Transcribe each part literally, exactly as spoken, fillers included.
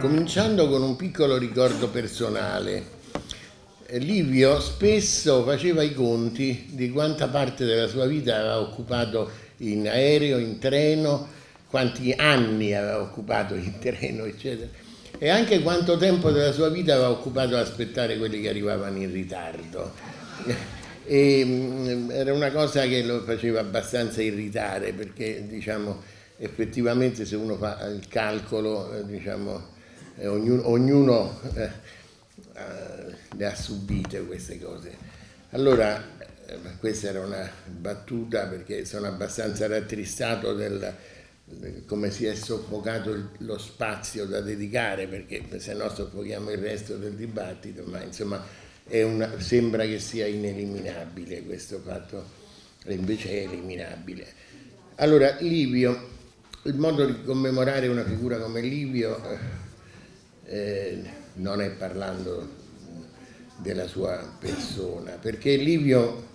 Cominciando con un piccolo ricordo personale. Livio spesso faceva i conti di quanta parte della sua vita aveva occupato in aereo, in treno, quanti anni aveva occupato in treno, eccetera, e anche quanto tempo della sua vita aveva occupato ad aspettare quelli che arrivavano in ritardo. E era una cosa che lo faceva abbastanza irritare, perché diciamo effettivamente se uno fa il calcolo, diciamo, eh, ognuno, ognuno eh, le ha subite queste cose. Allora, eh, questa era una battuta, perché sono abbastanza rattristato del come si è soffocato il, lo spazio da dedicare, perché se no soffochiamo il resto del dibattito, ma insomma è una, sembra che sia ineliminabile questo fatto, e invece è eliminabile. Allora, Livio, il modo di commemorare una figura come Livio eh, non è parlando della sua persona, perché Livio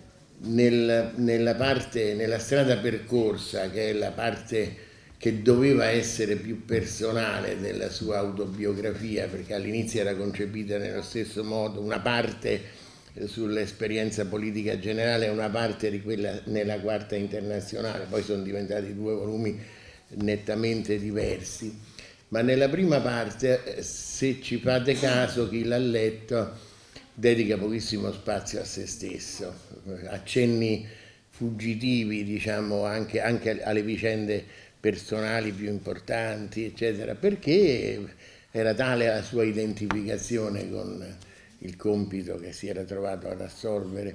nel, nella parte, nella strada percorsa, che è la parte che doveva essere più personale della sua autobiografia, perché all'inizio era concepita nello stesso modo, una parte sull'esperienza politica generale e una parte di quella nella Quarta Internazionale, poi sono diventati due volumi nettamente diversi, ma nella prima parte, se ci fate caso, chi l'ha letto dedica pochissimo spazio a se stesso, accenni fuggitivi, diciamo, anche, anche alle vicende personali più importanti, eccetera, perché era tale la sua identificazione con il compito che si era trovato ad assolvere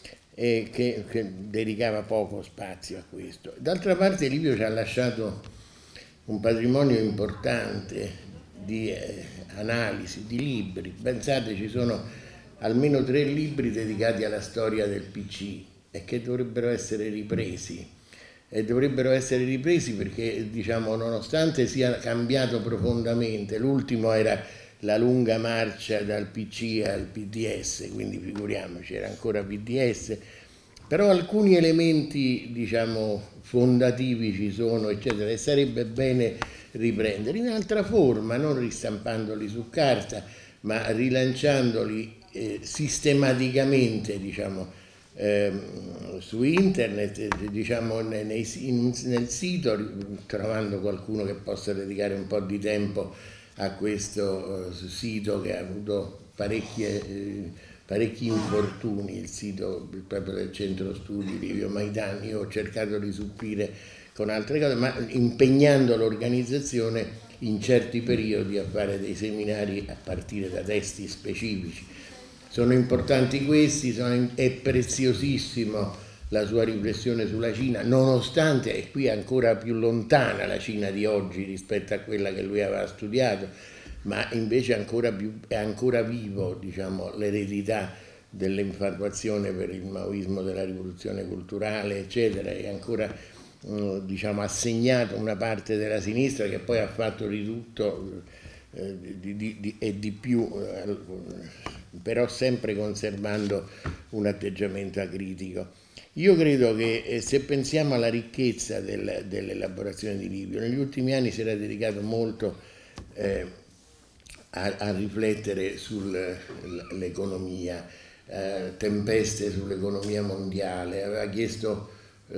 e che, che dedicava poco spazio a questo. D'altra parte Livio ci ha lasciato un patrimonio importante di eh, analisi, di libri. Pensate, ci sono almeno tre libri dedicati alla storia del P C e che dovrebbero essere ripresi. E dovrebbero essere ripresi perché, diciamo, nonostante sia cambiato profondamente, l'ultimo era la lunga marcia dal P C al P D S, quindi figuriamoci, era ancora P D S, però alcuni elementi, diciamo, fondativi ci sono, eccetera, e sarebbe bene riprendere in altra forma, non ristampandoli su carta, ma rilanciandoli eh, sistematicamente, diciamo, eh, su internet, diciamo, nei, in, nel sito, trovando qualcuno che possa dedicare un po' di tempo a questo uh, sito che ha avuto parecchie, eh, parecchi infortuni, il sito proprio del centro studi Livio Maitani. Io ho cercato di supplire con altre cose, ma impegnando l'organizzazione in certi periodi a fare dei seminari a partire da testi specifici. Sono importanti questi, sono, è preziosissimo la sua riflessione sulla Cina, nonostante è qui ancora più lontana la Cina di oggi rispetto a quella che lui aveva studiato, ma invece ancora più, è ancora vivo, diciamo, l'eredità dell'infatuazione per il maoismo della rivoluzione culturale, eccetera, è ancora, diciamo, assegnato una parte della sinistra che poi ha fatto di tutto eh, di, di, di, e di più, eh, però sempre conservando un atteggiamento acritico. Io credo che eh, se pensiamo alla ricchezza del, dell'elaborazione di Livio, negli ultimi anni si era dedicato molto eh, a, a riflettere sull'economia, eh, tempeste sull'economia mondiale, aveva chiesto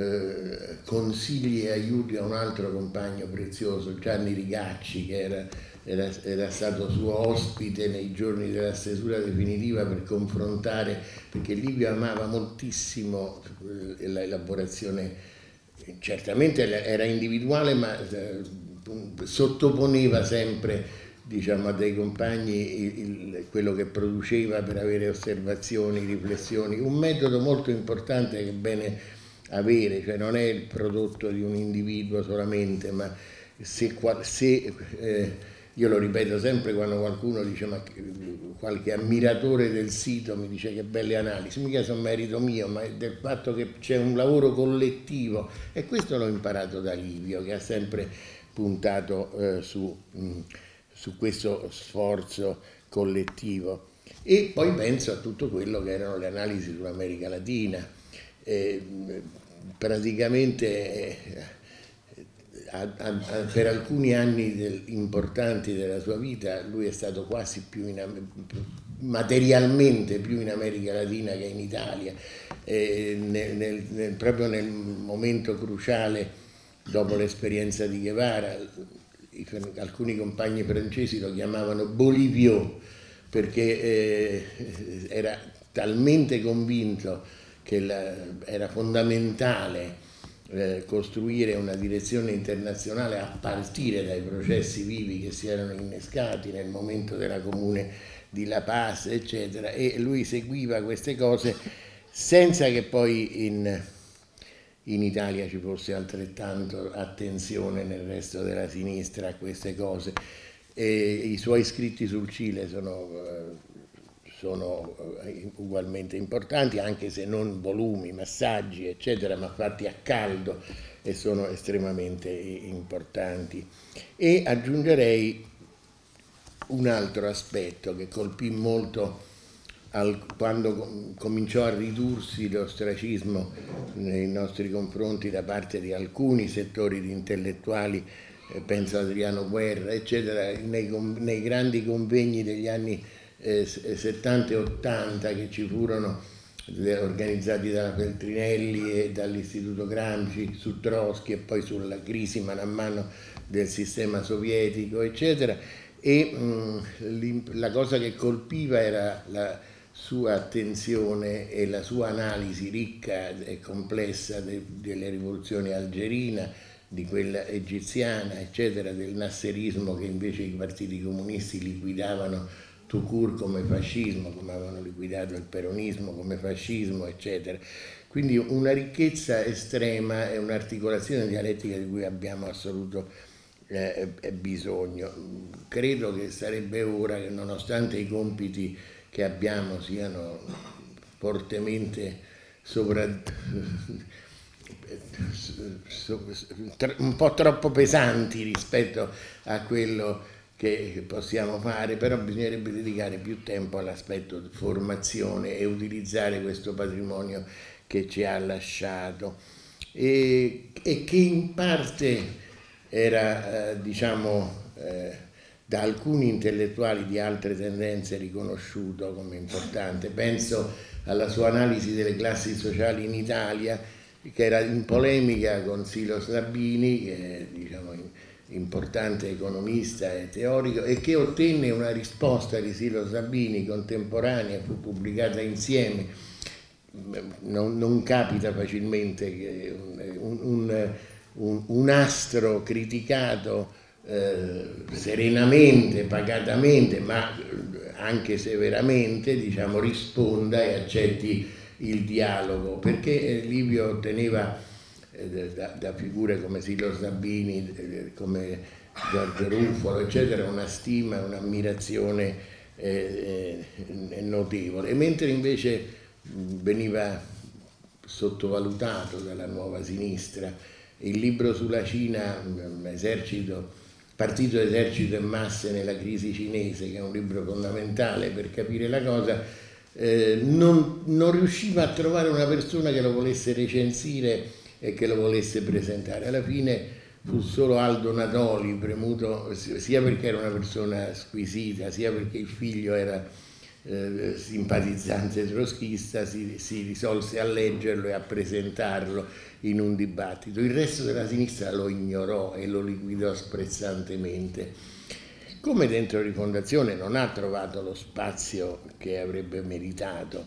eh, consigli e aiuti a un altro compagno prezioso, Gianni Rigacci, che era, era, era stato suo ospite nei giorni della stesura definitiva per confrontare, perché Livio amava moltissimo eh, l'elaborazione, certamente era individuale, ma eh, sottoponeva sempre, diciamo, a dei compagni il, il, quello che produceva per avere osservazioni, riflessioni, un metodo molto importante che è bene avere, cioè non è il prodotto di un individuo solamente, ma se, se eh, io lo ripeto sempre quando qualcuno dice, ma qualche ammiratore del sito mi dice che belle analisi, mica sono merito mio, ma è del fatto che c'è un lavoro collettivo, e questo l'ho imparato da Livio, che ha sempre puntato eh, su, mh, su questo sforzo collettivo. E poi penso a tutto quello che erano le analisi sull'America Latina. Eh, praticamente eh, a, a, a, per alcuni anni del, importanti della sua vita lui è stato quasi più in, materialmente più in America Latina che in Italia, eh, nel, nel, nel, proprio nel momento cruciale dopo l'esperienza di Guevara. I, alcuni compagni francesi lo chiamavano Bolivio perché eh, era talmente convinto che la, era fondamentale eh, costruire una direzione internazionale a partire dai processi vivi che si erano innescati nel momento della Comune di La Paz, eccetera, e lui seguiva queste cose senza che poi in, in Italia ci fosse altrettanto attenzione nel resto della sinistra a queste cose. E i suoi scritti sul Cile sono, sono ugualmente importanti, anche se non volumi, massaggi, eccetera, ma fatti a caldo, e sono estremamente importanti. E aggiungerei un altro aspetto che colpì molto al, quando cominciò a ridursi l'ostracismo nei nostri confronti da parte di alcuni settori di intellettuali, eh, penso ad Adriano Guerra, eccetera, nei, nei grandi convegni degli anni eh, settanta e ottanta che ci furono, organizzati dalla Feltrinelli e dall'Istituto Gramsci su Trotsky e poi sulla crisi mano a mano del sistema sovietico, eccetera. E mh, la cosa che colpiva era la sua attenzione e la sua analisi ricca e complessa de, delle rivoluzioni algerina, di quella egiziana, eccetera, del nasserismo che invece i partiti comunisti liquidavano tout court come fascismo, come avevano liquidato il peronismo come fascismo, eccetera. Quindi una ricchezza estrema e un'articolazione dialettica di cui abbiamo assoluto Eh, bisogno. Credo che sarebbe ora che, nonostante i compiti che abbiamo siano fortemente sovra un po' troppo pesanti rispetto a quello che possiamo fare, però bisognerebbe dedicare più tempo all'aspetto di formazione e utilizzare questo patrimonio che ci ha lasciato e, e che in parte era, eh, diciamo, eh, da alcuni intellettuali di altre tendenze riconosciuto come importante. Penso alla sua analisi delle classi sociali in Italia, che era in polemica con Silos Labini, che è, diciamo, importante economista e teorico, e che ottenne una risposta di Silos Labini contemporanea, fu pubblicata insieme. Non, non capita facilmente che un, un Un, un astro criticato eh, serenamente, pacatamente, ma anche severamente, diciamo, risponda e accetti il dialogo, perché eh, Livio otteneva eh, da, da figure come Silos Labini, eh, come Giorgio Ruffolo, eccetera, una stima, un'ammirazione eh, eh, notevole, mentre invece veniva sottovalutato dalla nuova sinistra. Il libro sulla Cina, esercito, Partito, Esercito e Masse nella crisi cinese, che è un libro fondamentale per capire la cosa, eh, non, non riusciva a trovare una persona che lo volesse recensire e che lo volesse presentare. Alla fine fu solo Aldo Natoli premuto, sia perché era una persona squisita, sia perché il figlio era Eh, simpatizzante troschista, si, si risolse a leggerlo e a presentarlo in un dibattito. Il resto della sinistra lo ignorò e lo liquidò sprezzantemente. Come dentro Rifondazione non ha trovato lo spazio che avrebbe meritato,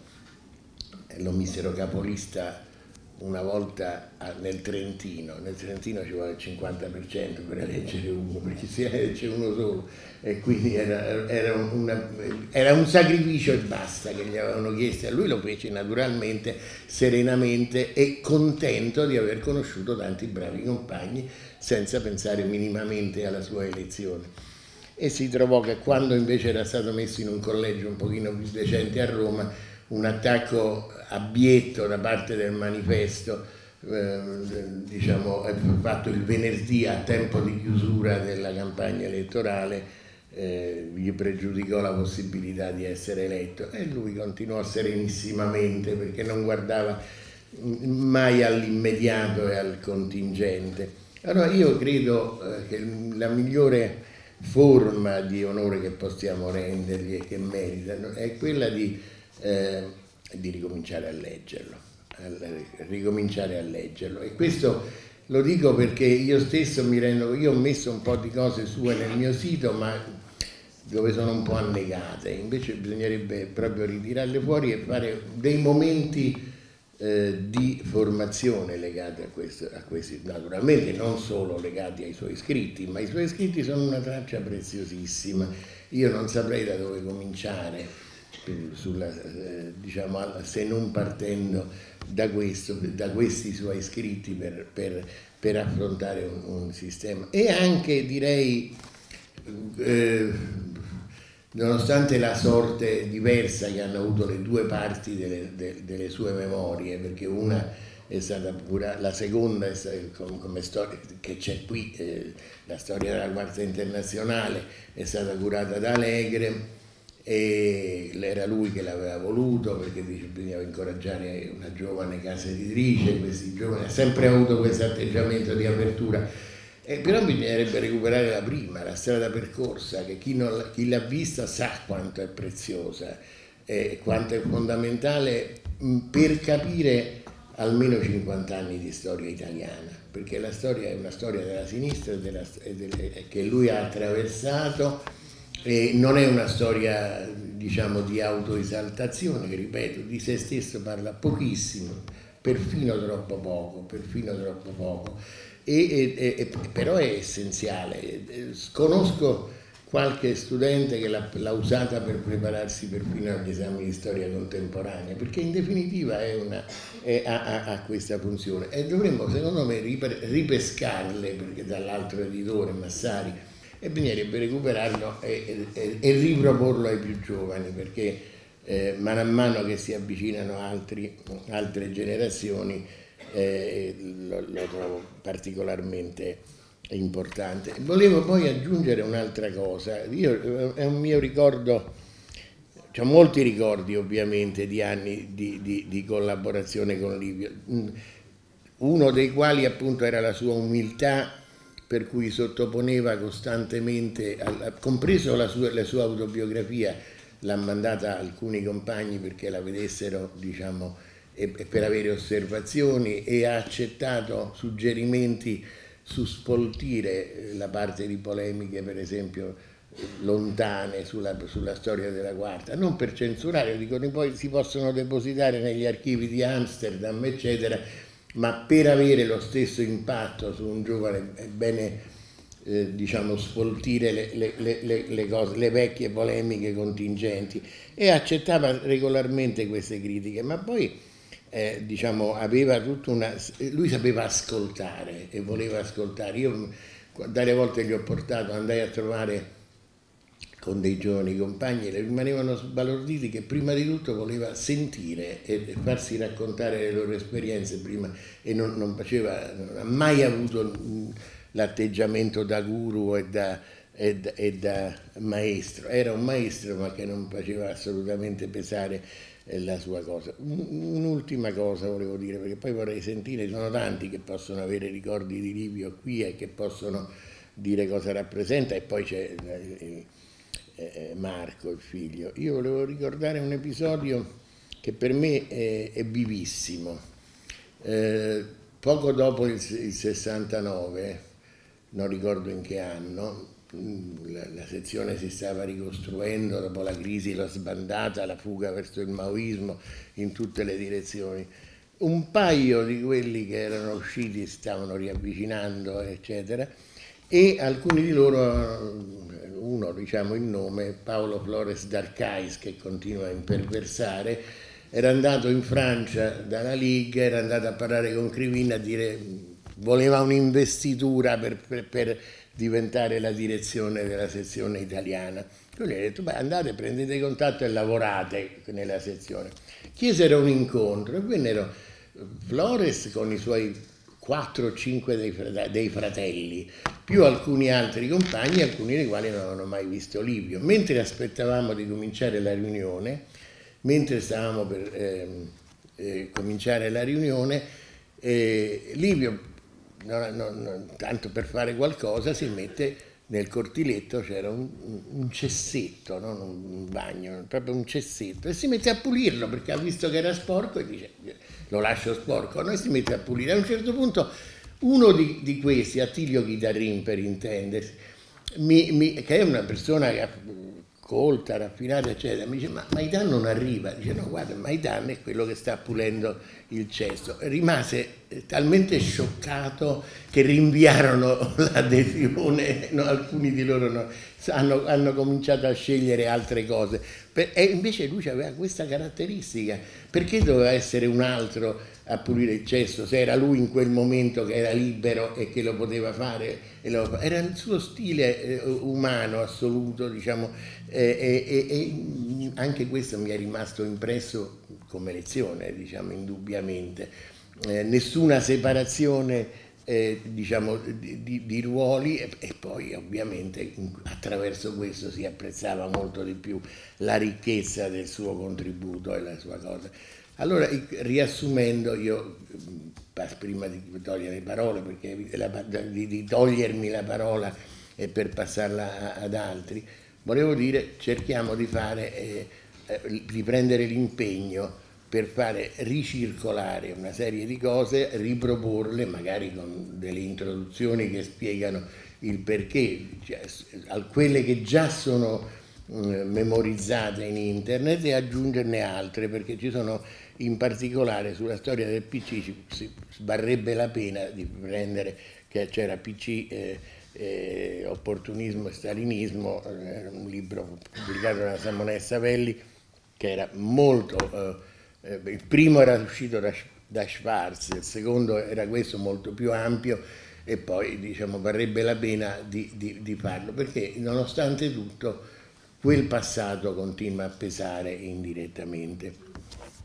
lo misero capolista una volta nel Trentino, nel Trentino ci vuole il cinquanta per cento per eleggere uno, perché si elegge uno solo, e quindi era, era, una, era un sacrificio e basta che gli avevano chiesto, e lui lo fece naturalmente, serenamente e contento di aver conosciuto tanti bravi compagni senza pensare minimamente alla sua elezione. E si trovò che quando invece era stato messo in un collegio un pochino più decente a Roma, un attacco abietto da parte del Manifesto, eh, diciamo, fatto il venerdì a tempo di chiusura della campagna elettorale, eh, gli pregiudicò la possibilità di essere eletto, e lui continuò serenissimamente perché non guardava mai all'immediato e al contingente. Allora io credo eh, che la migliore forma di onore che possiamo rendergli e che meritano è quella di, eh, di ricominciare a leggerlo, a ricominciare a leggerlo. E questo lo dico perché io stesso mi rendo, io ho messo un po' di cose sue nel mio sito, ma dove sono un po' annegate, invece bisognerebbe proprio ritirarle fuori e fare dei momenti Eh, di formazione legati a, questo, a questi, naturalmente non solo legati ai suoi scritti, ma i suoi scritti sono una traccia preziosissima. Io non saprei da dove cominciare, sulla, eh, diciamo, se non partendo da, questo, da questi suoi scritti per, per, per affrontare un, un sistema. E anche direi... Eh, nonostante la sorte diversa che hanno avuto le due parti delle, de, delle sue memorie, perché una è stata pura, la seconda è stata, come, come storia che c'è qui, eh, la storia della Quarta Internazionale, è stata curata da Alegre e era lui che l'aveva voluto, perché dice, bisognava incoraggiare una giovane casa editrice, questi giovani ha sempre avuto questo atteggiamento di apertura. Eh, però bisognerebbe recuperare la prima, la strada percorsa, che chi, non, chi l'ha vista sa quanto è preziosa, eh, quanto è fondamentale mh, per capire almeno cinquanta anni di storia italiana, perché la storia è una storia della sinistra e della, e delle, che lui ha attraversato, e non è una storia, diciamo, di autoesaltazione, che ripeto, di se stesso parla pochissimo, perfino troppo poco, perfino troppo poco. E, e, e, però è essenziale. Conosco qualche studente che l'ha usata per prepararsi perfino agli esami di storia contemporanea, perché in definitiva è una, è, ha, ha questa funzione, e dovremmo secondo me ripescarle, perché dall'altro editore Massari, e bisognerebbe recuperarlo e, e, e riproporlo ai più giovani, perché eh, mano a mano che si avvicinano altri, altre generazioni Eh, lo, lo trovo particolarmente importante. Volevo poi aggiungere un'altra cosa. Io, è un mio ricordo, ho molti ricordi ovviamente di anni di, di, di collaborazione con Livio, uno dei quali appunto era la sua umiltà, per cui sottoponeva costantemente, compreso la sua, la sua autobiografia, l'ha mandata a alcuni compagni perché la vedessero, diciamo, e per avere osservazioni, e ha accettato suggerimenti su spoltire la parte di polemiche, per esempio lontane sulla, sulla storia della Quarta, non per censurare, dicono, poi si possono depositare negli archivi di Amsterdam eccetera, ma per avere lo stesso impatto su un giovane è bene eh, diciamo sfoltire le, le, le, le, cose, le vecchie polemiche contingenti, e accettava regolarmente queste critiche, ma poi Eh, diciamo, aveva tutta una, lui sapeva ascoltare e voleva ascoltare. Io dalle volte gli ho portato, andai a trovare con dei giovani compagni e rimanevano sbalorditi che prima di tutto voleva sentire e farsi raccontare le loro esperienze prima, e non, non faceva, non ha mai avuto l'atteggiamento da guru e da, e, da, e da maestro. Era un maestro, ma che non faceva assolutamente pesare la sua cosa. Un'ultima cosa volevo dire, perché poi vorrei sentire, sono tanti che possono avere ricordi di Livio qui e che possono dire cosa rappresenta, e poi c'è eh, Marco, il figlio. Io volevo ricordare un episodio che per me è, è vivissimo. Eh, poco dopo il, il sessantanove, non ricordo in che anno, La, la sezione si stava ricostruendo dopo la crisi, la sbandata, la fuga verso il maoismo in tutte le direzioni. Un paio di quelli che erano usciti stavano riavvicinando, eccetera, e alcuni di loro, uno diciamo il nome, Paolo Flores d'Arcais, che continua a imperversare, era andato in Francia dalla Liga, era andato a parlare con Krivine a dire voleva un'investitura per, per, per diventare la direzione della sezione italiana. Lui gli ha detto, beh, andate, prendete contatto e lavorate nella sezione. Chiesero un incontro e vennero Flores con i suoi quattro o cinque dei, dei fratelli, più alcuni altri compagni, alcuni dei quali non avevano mai visto Livio. Mentre aspettavamo di cominciare la riunione, mentre stavamo per eh, eh, cominciare la riunione, eh, Livio non, non, non, tanto per fare qualcosa si mette nel cortiletto, c'era un, un cessetto, non un bagno, proprio un cessetto, e si mette a pulirlo perché ha visto che era sporco e dice lo lascio sporco, no? E si mette a pulire. A un certo punto uno di, di questi, Attilio Chitarrin per intendersi, mi, mi, che è una persona che ha, colta, raffinata, eccetera, mi dice ma Maidan non arriva, dice no guarda Maidan è quello che sta pulendo il cesto, rimase talmente scioccato che rinviarono l'adesione, no, alcuni di loro no, hanno, hanno cominciato a scegliere altre cose, per, e invece lui aveva questa caratteristica, perché doveva essere un altro a pulire il cesto se era lui in quel momento che era libero e che lo poteva fare, e lo, era il suo stile eh, umano assoluto, diciamo, eh, e, e anche questo mi è rimasto impresso come lezione, diciamo, indubbiamente. Eh, nessuna separazione eh, diciamo, di, di, di ruoli e, e poi ovviamente attraverso questo si apprezzava molto di più la ricchezza del suo contributo e la sua cosa. Allora, riassumendo, io prima di togliere le parole, perché la, di, di togliermi la parola e per passarla ad altri, volevo dire cerchiamo di fare, eh, di prendere l'impegno per fare ricircolare una serie di cose, riproporle magari con delle introduzioni che spiegano il perché, cioè, a quelle che già sono eh, memorizzate in internet e aggiungerne altre, perché ci sono in particolare sulla storia del P C ci, si varrebbe la pena di prendere che c'era P C eh, eh, opportunismo e stalinismo, era un libro pubblicato da Samonessa Velli che era molto eh, eh, il primo era uscito da, da Schwarz, il secondo era questo molto più ampio e poi diciamo varrebbe la pena di, di, di farlo perché nonostante tutto quel passato continua a pesare indirettamente.